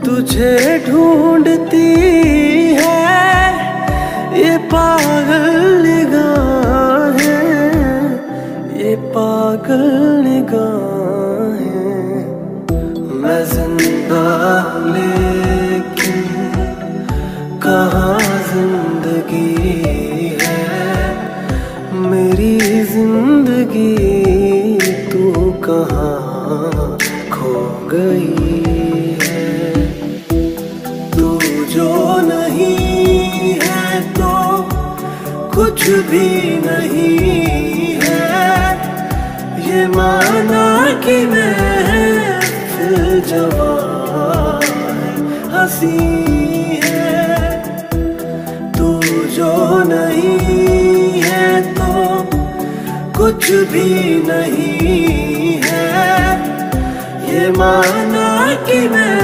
तुझे ढूंढती है ये पागल निगाहें, ये पागल निगाहें। मैं जिंदा लेकिन कहाँ जिंदगी है, मेरी जिंदगी तू कहाँ खो गई है। तू जो नहीं है तो कुछ भी नहीं है, ये माना कि मैं फिर जवां हंसी है। तू जो नहीं है तो कुछ भी नहीं है, ये माना कि मैं